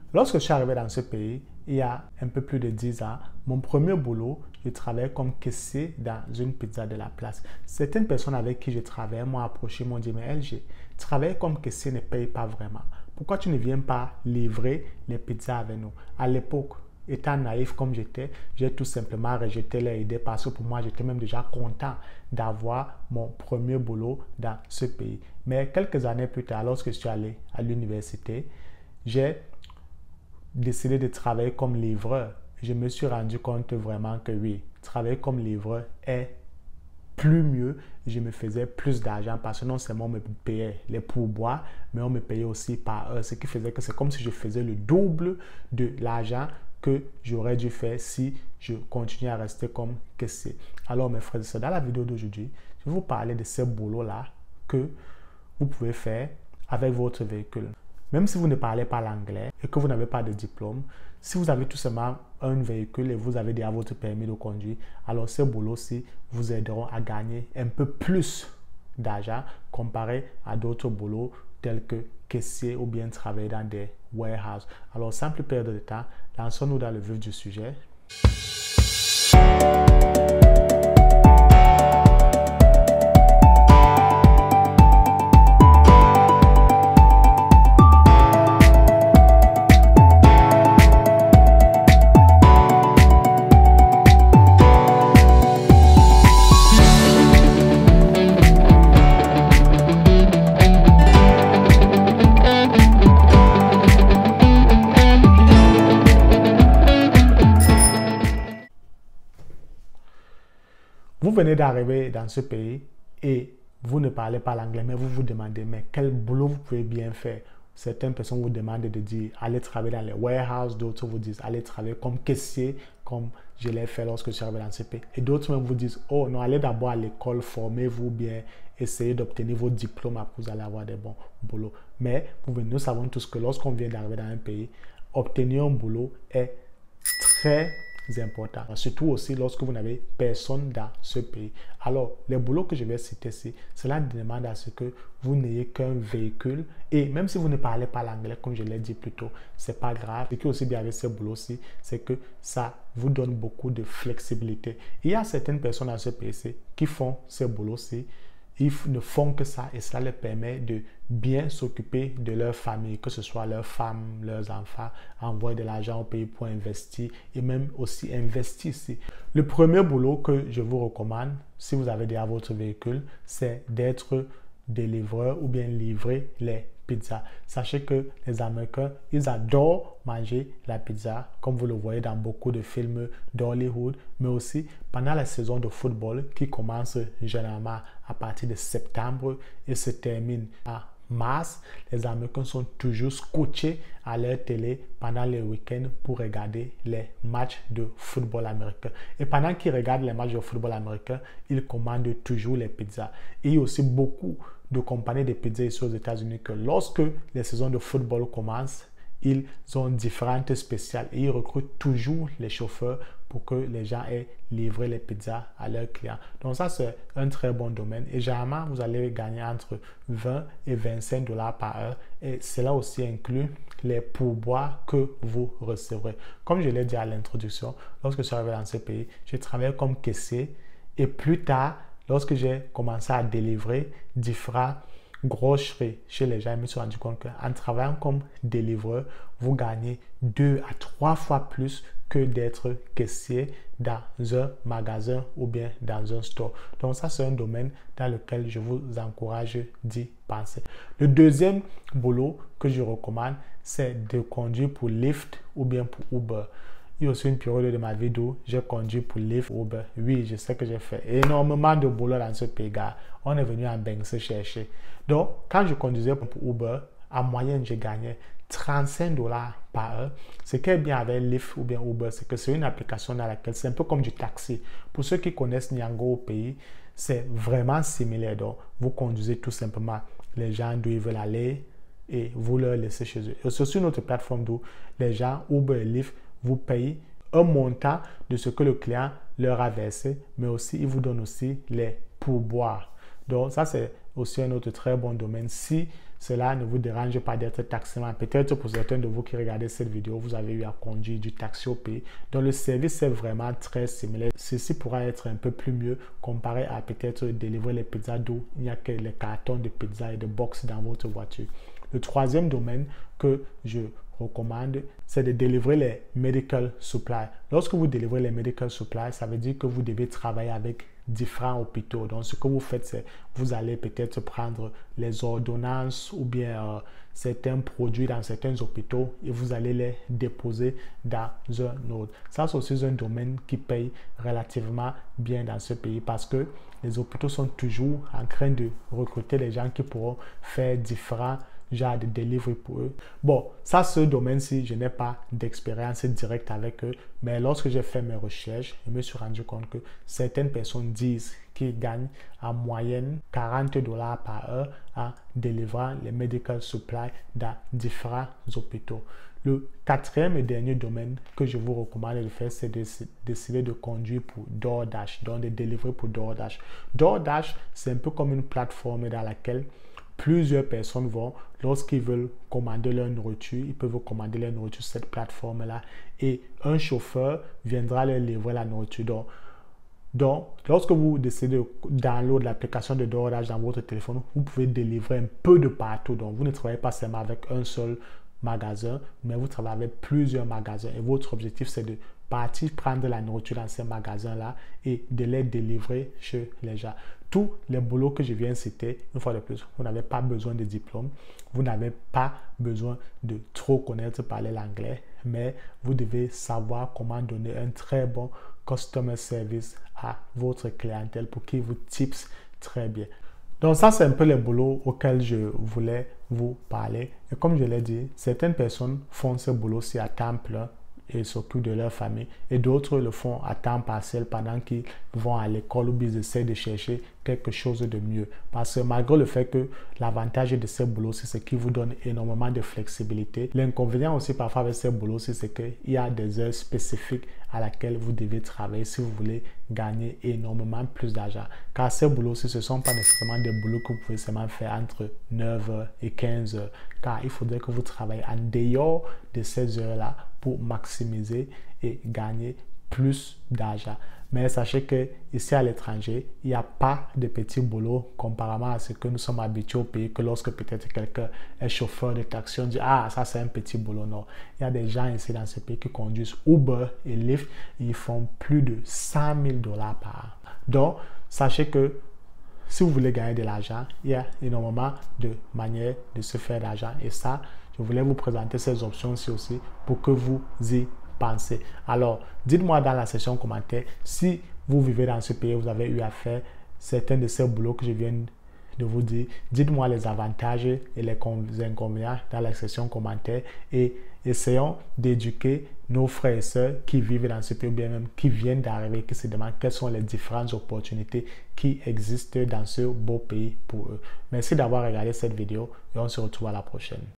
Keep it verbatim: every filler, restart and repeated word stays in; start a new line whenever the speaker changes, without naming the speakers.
Lorsque je suis arrivé dans ce pays, il y a un peu plus de dix ans, mon premier boulot, je travaillais comme caissier dans une pizza de la place. Certaines personnes avec qui je travaillais m'ont approché, m'ont dit, mais L G, travailler comme caissier ne paye pas vraiment. Pourquoi tu ne viens pas livrer les pizzas avec nous? À l'époque, étant naïf comme j'étais, j'ai tout simplement rejeté leur idée parce que pour moi, j'étais même déjà content d'avoir mon premier boulot dans ce pays. Mais quelques années plus tard, lorsque je suis allé à l'université, j'ai décidé de travailler comme livreur. Je me suis rendu compte vraiment que oui, travailler comme livreur est plus mieux. Je me faisais plus d'argent parce que non seulement on me payait les pourboires, mais on me payait aussi par heure, ce qui faisait que c'est comme si je faisais le double de l'argent que j'aurais dû faire si je continuais à rester comme caissier. Alors mes frères et sœurs, dans la vidéo d'aujourd'hui, je vais vous parler de ces boulots-là que vous pouvez faire avec votre véhicule. Même si vous ne parlez pas l'anglais et que vous n'avez pas de diplôme, si vous avez tout simplement un véhicule et vous avez déjà votre permis de conduire, alors ces boulots-ci vous aideront à gagner un peu plus d'argent comparé à d'autres boulots tels que caissier ou bien travailler dans des warehouses. Alors sans plus perdre de temps, lançons-nous dans le vif du sujet. Vous venez d'arriver dans ce pays et vous ne parlez pas l'anglais, mais vous vous demandez, mais quel boulot vous pouvez bien faire? Certaines personnes vous demandent de dire, allez travailler dans les warehouses, d'autres vous disent, allez travailler comme caissier, comme je l'ai fait lorsque je suis arrivé dans ce pays. Et d'autres même vous disent, oh non, allez d'abord à l'école, formez-vous bien, essayez d'obtenir vos diplômes, après vous allez avoir des bons boulots. Mais nous savons tous que lorsqu'on vient d'arriver dans un pays, obtenir un boulot est très important, surtout aussi lorsque vous n'avez personne dans ce pays. Alors, les boulots que je vais citer ici, cela demande à ce que vous n'ayez qu'un véhicule et même si vous ne parlez pas l'anglais, comme je l'ai dit plus tôt, c'est pas grave. Ce qui est aussi bien avec ces boulots-ci, c'est que ça vous donne beaucoup de flexibilité. Il y a certaines personnes dans ce pays qui font ces boulots-ci. Ils ne font que ça et cela leur permet de bien s'occuper de leur famille, que ce soit leurs femmes, leurs enfants, envoyer de l'argent au pays pour investir et même aussi investir ici. Le premier boulot que je vous recommande, si vous avez déjà votre véhicule, c'est d'être délivreur ou bien livrer les pizzas. Sachez que les Américains, ils adorent manger la pizza, comme vous le voyez dans beaucoup de films d'Hollywood, mais aussi pendant la saison de football qui commence généralement à partir de septembre et se termine à mars. Les Américains sont toujours scotchés à leur télé pendant les week-ends pour regarder les matchs de football américain. Et pendant qu'ils regardent les matchs de football américain, ils commandent toujours les pizzas. Et il y a aussi beaucoup de compagnies de pizzas ici aux États-Unis que lorsque les saisons de football commencent, ils ont différentes spéciales et ils recrutent toujours les chauffeurs pour que les gens aient livré les pizzas à leurs clients. Donc ça, c'est un très bon domaine et généralement, vous allez gagner entre vingt et vingt-cinq dollars par heure et cela aussi inclut les pourboires que vous recevrez. Comme je l'ai dit à l'introduction, lorsque je suis arrivé dans ce pays, j'ai travaillé comme caissier et plus tard, lorsque j'ai commencé à délivrer différents groceries chez les gens, je me suis rendu compte qu'en travaillant comme délivreur, vous gagnez deux à trois fois plus que d'être caissier dans un magasin ou bien dans un store. Donc ça, c'est un domaine dans lequel je vous encourage d'y penser. Le deuxième boulot que je recommande, c'est de conduire pour Lyft ou bien pour Uber. Il y a aussi une période de ma vie où j'ai conduit pour Lyft, Uber. Oui, je sais que j'ai fait énormément de boulot dans ce pays. On est venu en Bank se chercher. Donc, quand je conduisais pour Uber, en moyenne, je gagnais trente-cinq dollars par heure. Ce qui est bien avec Lyft ou bien Uber, c'est que c'est une application dans laquelle c'est un peu comme du taxi. Pour ceux qui connaissent Niango au pays, c'est vraiment similaire. Donc, vous conduisez tout simplement les gens d'où ils veulent aller et vous leur laissez chez eux. Et c'est aussi une autre plateforme d'où les gens, Uber et Lyft, vous payez un montant de ce que le client leur a versé, mais aussi, il vous donne aussi les pourboires. Donc, ça, c'est aussi un autre très bon domaine. Si cela ne vous dérange pas d'être taxé. Peut-être pour certains de vous qui regardez cette vidéo, vous avez eu à conduire du taxi au pays. Donc le service est vraiment très similaire. Ceci pourra être un peu plus mieux comparé à peut-être délivrer les pizzas d'où il n'y a que les cartons de pizza et de box dans votre voiture. Le troisième domaine que je recommande, c'est de délivrer les medical supplies. Lorsque vous délivrez les medical supplies, ça veut dire que vous devez travailler avec différents hôpitaux. Donc, ce que vous faites, c'est vous allez peut-être prendre les ordonnances ou bien euh, certains produits dans certains hôpitaux et vous allez les déposer dans un autre. Ça, c'est aussi un domaine qui paye relativement bien dans ce pays parce que les hôpitaux sont toujours en train de recruter des gens qui pourront faire différents genre de délivrer pour eux. Bon, ça, ce domaine-ci, je n'ai pas d'expérience directe avec eux, mais lorsque j'ai fait mes recherches, je me suis rendu compte que certaines personnes disent qu'ils gagnent en moyenne quarante dollars par heure en délivrant les medical supplies dans différents hôpitaux. Le quatrième et dernier domaine que je vous recommande de faire, c'est de décider de conduire pour DoorDash, donc de délivrer pour DoorDash. DoorDash, c'est un peu comme une plateforme dans laquelle plusieurs personnes vont, lorsqu'ils veulent commander leur nourriture, ils peuvent commander leur nourriture sur cette plateforme-là et un chauffeur viendra leur livrer la nourriture. Donc, donc lorsque vous décidez de download l'application de DoorDash dans votre téléphone, vous pouvez délivrer un peu de partout. Donc, vous ne travaillez pas seulement avec un seul magasin, mais vous travaillez avec plusieurs magasins et votre objectif, c'est de partir prendre la nourriture dans ces magasins-là et de les délivrer chez les gens. Tous les boulots que je viens de citer, une fois de plus, vous n'avez pas besoin de diplôme, vous n'avez pas besoin de trop connaître parler l'anglais, mais vous devez savoir comment donner un très bon customer service à votre clientèle pour qu'il vous tips très bien. Donc ça, c'est un peu les boulots auxquels je voulais vous parler. Et comme je l'ai dit, certaines personnes font ce boulot-ci à temps plein et s'occupent de leur famille. Et d'autres le font à temps partiel pendant qu'ils vont à l'école ou bien ils essaient de chercher quelque chose de mieux. Parce que malgré le fait que l'avantage de ces boulots-ci, c'est qu'il vous donne énormément de flexibilité. L'inconvénient aussi parfois avec ces boulots-ci, c'est qu'il y a des heures spécifiques à laquelle vous devez travailler si vous voulez gagner énormément plus d'argent. Car ces boulots-ci, ce ne sont pas nécessairement des boulots que vous pouvez seulement faire entre neuf heures et quinze heures. Car il faudrait que vous travaillez en dehors de ces heures-là pour maximiser et gagner plus d'argent. Mais sachez que ici à l'étranger, il n'y a pas de petits boulots comparément à ce que nous sommes habitués au pays, que lorsque peut-être quelqu'un est chauffeur de taxi, on dit « Ah, ça c'est un petit boulot ». Non, il y a des gens ici dans ce pays qui conduisent Uber et Lyft, ils font plus de cent mille dollars par an. Donc, sachez que si vous voulez gagner de l'argent, il y a énormément de manières de se faire de l'argent. Et ça, je voulais vous présenter ces options-ci aussi pour que vous y pensez. Alors, dites-moi dans la section commentaire si vous vivez dans ce pays, vous avez eu à faire certains de ces boulots que je viens de vous dire. Dites-moi les avantages et les inconvénients dans la section commentaire et essayons d'éduquer nos frères et sœurs qui vivent dans ce pays ou bien même qui viennent d'arriver, qui se demandent quelles sont les différentes opportunités qui existent dans ce beau pays pour eux. Merci d'avoir regardé cette vidéo et on se retrouve à la prochaine.